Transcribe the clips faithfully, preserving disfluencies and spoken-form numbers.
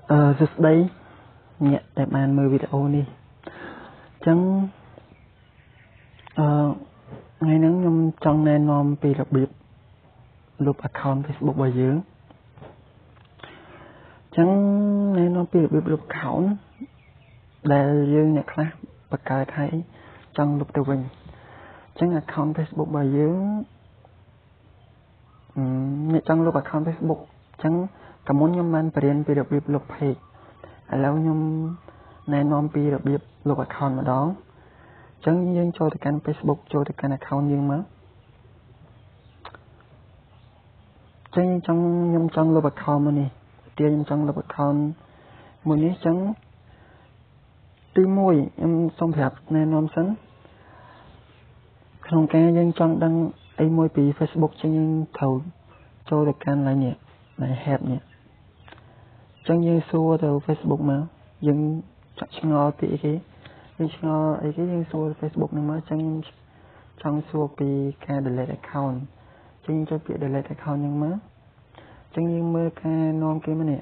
Ờ, Just đây nhẹ để bàn mời video đi chẳng ờ ngày nắng nhung trong nền nom bị đặc biệt lục account Facebook bởi dưới chẳng nền nom bị đặc biệt lục account để dương nhạc khác và cái thấy trong lục tiêu bình chẳng account Facebook bởi dưới nhẹ trong lục account Facebook chẳng cảm ơn nhung man bền bị đặc biệt lục pageแล้วខ្ញុំណែនាំពីរបៀបលុប account ម្ដងអញ្ចឹងយើងចូលទៅកាន់ Facebook ចូលទៅកាន់ account យើងមកអញ្ចឹងចង់ខ្ញុំចង់លុប account មួយនេះទាខ្ញុំចង់លុប account មួយនេះអញ្ចឹងទីមួយខ្ញុំសូមប្រាប់ណែនាំសិនក្នុងការយើងចង់ដឹងអីមួយពី Facebook អញ្ចឹងយើងត្រូវចូលទៅកាន់ line នេះ line help នេះចឹងយើងសួរទៅ Facebook មកយើងចាក់ឆ្ងល់ពីអីគេយើងឆ្ងល់អីគេយើងសួរ Facebook ហ្នឹងមកចឹងចង់សួរពីការ delete account ចឹងចូលពាក្យ delete account ហ្នឹងមកចឹងយើងមើលការនាំគេមកនេះ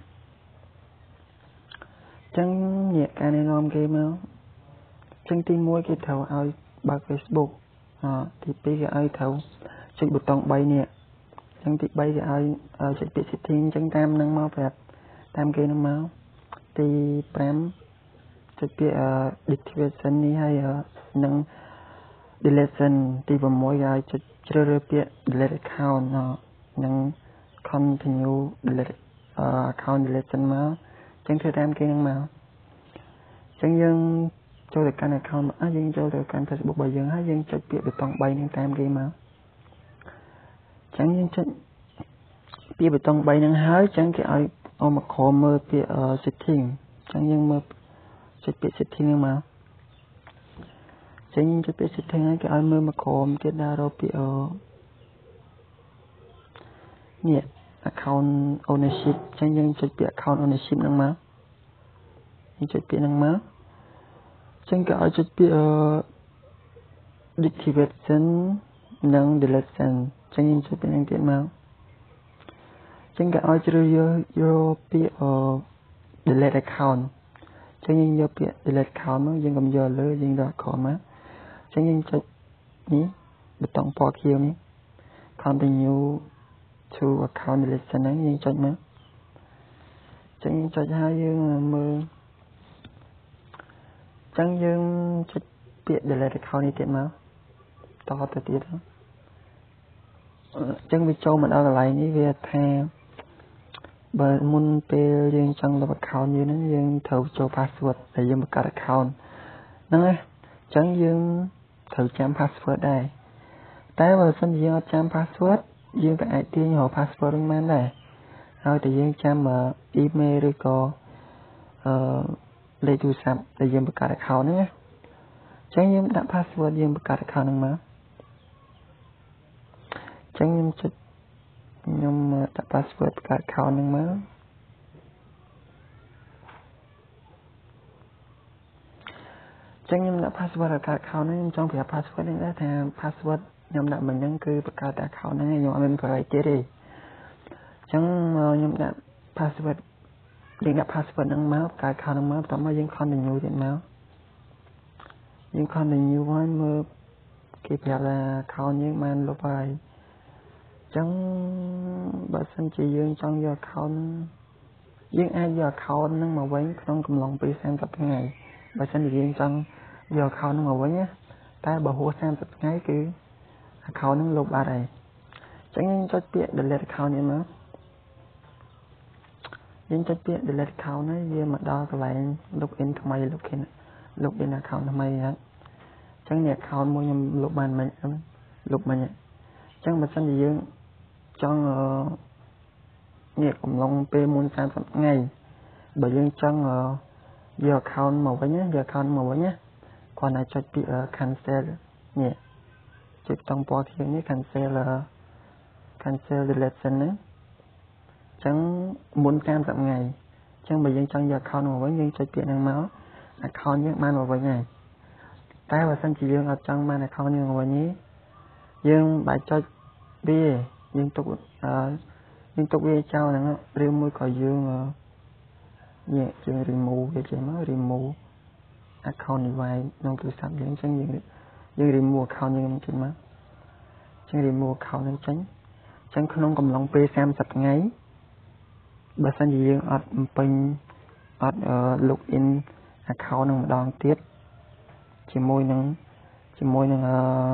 ចឹងនេះការណែនាំគេមកចឹងទីមួយគេត្រូវឲ្យបើក Facebook អទីពីរគេឲ្យត្រូវចុចប៊ូតុង3នេះចឹងទី3គេឲ្យចុចពាក្យ setting ចឹងតាមហ្នឹងមកប្រាប់តាមគេនឹងមកទី5ចុចពាក្យ deactivation នេះហើយនឹង deletion ទី6គេឲ្យចុចជ្រើសរើសពាក្យ delete account និង continue delete account deletion មកចឹងធ្វើតាមគេនឹងមកចឹងយើងចូលទៅកាន់ account មកយើងចូលទៅកាន់ Facebook របស់យើងហើយយើងចុចពាក្យប៊ូតុង3នឹងតាមគេមកចឹងយើងចុចពាក្យប៊ូតុង3នឹងហើយចឹងគេឲ្យអមក្រមមើលពាក្យ setting ចឹងយើងមើលចុចពាក្យ setting ហ្នឹងមកចឹងចុចពាក្យ setting ហើយគេឲ្យមើលមកក្រមទៀតដល់រកពាក្យនេះ account ownership ចឹងយើងចុចពាក្យ account ownership ហ្នឹងមកយើងចុចពាក្យហ្នឹងមកចឹងគេឲ្យចុចពាក្យ deactivation និង deletion ចឹងយើងចុចពាក្យហ្នឹងទៀតមកចឹងគេឲ្យជ្រើសយកពាក្យ delete account ចឹងយើងយកពាក្យ delete account មកយើងកុំយកលើយើងដាក់ក្រោមមកចឹងយើងចុចនេះប៊ូតុងពណ៌ខៀវនេះ continue to account deletion ហ្នឹងយើងចុចមកចឹងយើងចុចហើយយើងមើលចឹងយើងចុចពាក្យ delete account នេះទៀតមកតទៅទៀតចឹងវាចូលមកដល់កន្លែងនេះវាថាបើមុនពេលយើងចង់លុប account យើងហ្នឹងយើងត្រូវចូល password ដែលយើងបង្កើត account ហ្នឹងណាអញ្ចឹងយើងត្រូវចាំ password ដែរតែបើសិនជាយើងអត់ចាំ password យើងក៏អាចទាញរក password ហ្នឹងបានដែរហើយតែយើងចាំ email ឬក៏អឺលេខទូរស័ព្ទដែលយើងបង្កើត account ហ្នឹងណាអញ្ចឹងយើងដាក់ password យើងបង្កើត account ហ្នឹងមកអញ្ចឹងខ្ញុំចុចខ្ញុំដាក់ password បង្កើត account ហ្នឹងមកចឹងខ្ញុំដាក់ password បង្កើត account ហ្នឹងខ្ញុំចង់ប្រាប់ password នេះដែរថា password ខ្ញុំដាក់មិញហ្នឹងគឺបង្កើត account ហ្នឹងខ្ញុំអត់មានប្រហែលទៀតទេចឹងខ្ញុំដាក់ password យើងដាក់ password ហ្នឹងមកបង្កើត account ហ្នឹងមកបន្ទាប់មកយើង continue ទៀតមកយើង continue ហើយមើលគេប្រាប់ថា account យើងបានលុបហើយចឹងបើសិនជាយើងចង់យក account យើងអាចយក account ហ្នឹងមកវិញក្នុងកំឡុងពេលសាមសិបថ្ងៃបើសិនជាយើងចង់យក account ហ្នឹងមកវិញណាតែបើហួសសាមសិបថ្ងៃគឺ account ហ្នឹងលុបបាត់ហើយចឹងយើងចុចពាក្យ delete account នេះមកយើងចុចពាក្យ delete account ហើយវាមកដល់កន្លែង login ថ្មី login login account ថ្មីហ្នឹងចឹងនេះ account មួយខ្ញុំលុបបានមិញលុបមិញចឹងបើសិនជាយើងចង់នេះកំឡុងពេលមុនសាមសិបថ្ងៃបើយើងចង់យក account មកវិញយក account មកវិញណាគ្រាន់តែចុចពាក្យ cancel នេះចុចប៊ូតុងពណ៌ខៀវនេះ cancel cancel deletion ហ្នឹងចឹងមុនសាមសិបថ្ងៃចឹងបើយើងចង់យក account មកវិញយើងចុចពាក្យហ្នឹងមក account យើងបានមកវិញហើយតែបើសិនជាយើងអត់ចង់បាន account យើងមកវិញទេយើងបាច់ចុចវាយើងទុកយើងទុកវាចោលហ្នឹងឬមួយក៏យើង nhẹ chừng remove cái chế mà remove account này vài nông từ sắp những chẳng những những remove account những chừng mà chẳng remove account những tránh chẳng không cầm lòng pê xem sạch ngay bà sân gì những ọt pin ọt login account nâng đòn tiết chỉ môi nâng chỉ môi nâng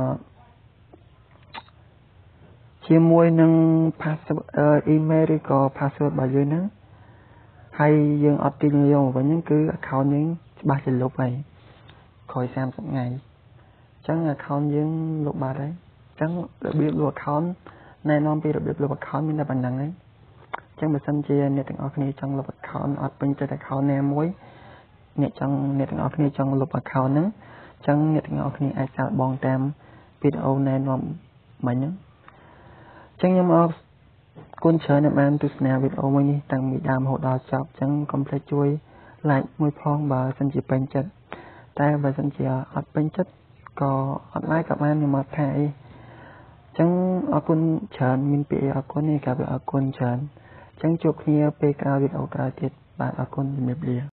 chỉ môi nâng password email có password bao nhiêu nữa hay dương ọt tin vô với những cứ account những ba chỉ lục này khỏi xem sạch ngày chẳng account dương lục ba đấy chẳng được biết lục account này nó bị được biết lục account mình là bằng năng đấy chẳng bà sân chia nèទាំងអស់គ្នាចង់លុប account អត់ពេញចិត្ត account ណាមួយអ្នកចង់អ្នកទាំងអស់គ្នាចង់លុប account ហ្នឹងចឹងអ្នកទាំងអស់គ្នាអាចសាកបងតាមវីដេអូណែនាំមិញហ្នឹងចឹងខ្ញុំអរគុណច្រើនដែលបានទស្សនាវីដេអូមួយនេះតាំងពីដើមរហូតដល់ចប់ចឹងកុំភ្លេចជួយ like មួយផងបើសិនជាពេញចិត្តតែបើសិនជាអត់ពេញចិត្តក៏អត់ like ក៏បានខ្ញុំអត់ថាអីចឹងអរគុណច្រើនមានពាក្យអរគុណនេះក៏វាអរគុណច្រើនចឹងជួបគ្នាពេលក្រោយវីដេអូក្រោយទៀតបាទអរគុណជំរាបលា